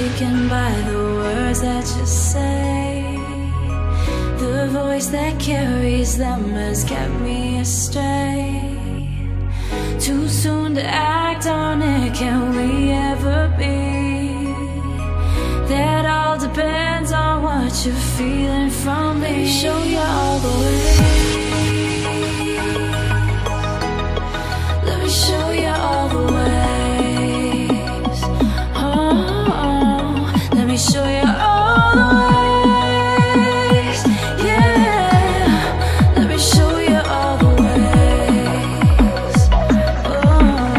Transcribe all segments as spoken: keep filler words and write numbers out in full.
taken by the words that you say. The voice that carries them has kept me astray. Too soon to act on it, can we ever be? That all depends on what you're feeling from me. Let me show you all the way. Let me show you all the ways. Oh, oh. Let me show you all the ways. Yeah, let me show you all the ways. Oh.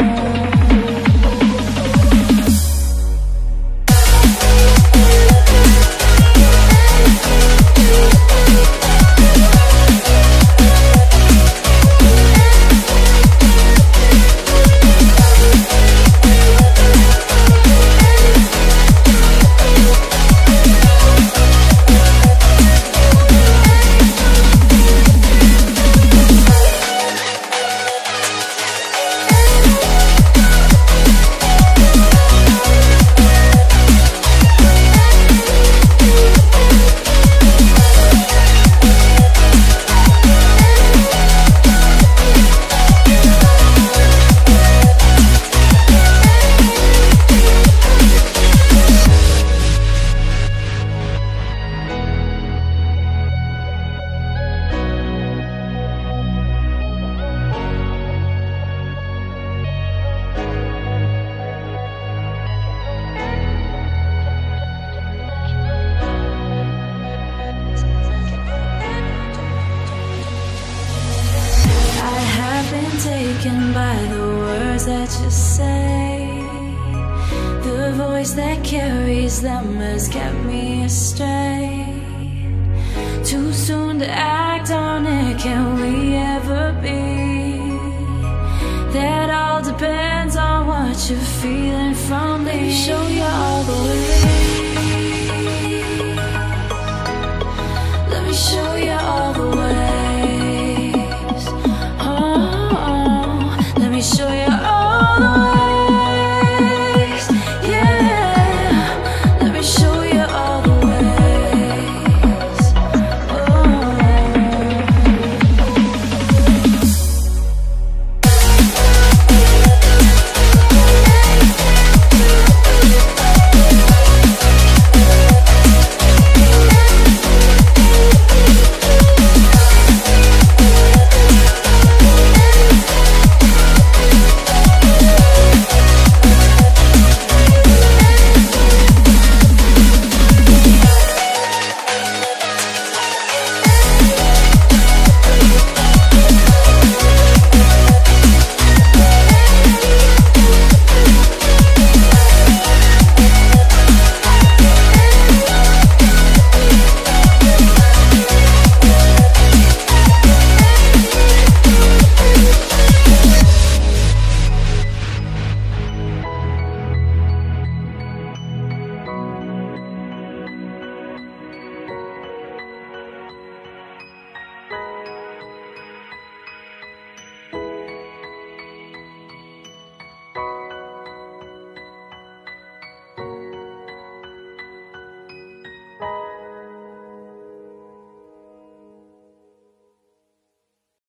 Taken by the words that you say. The voice that carries them has kept me astray. Too soon to act on it, can we ever be? That all depends on what you're feeling from me. Let me show you all the way. Let me show you all the way.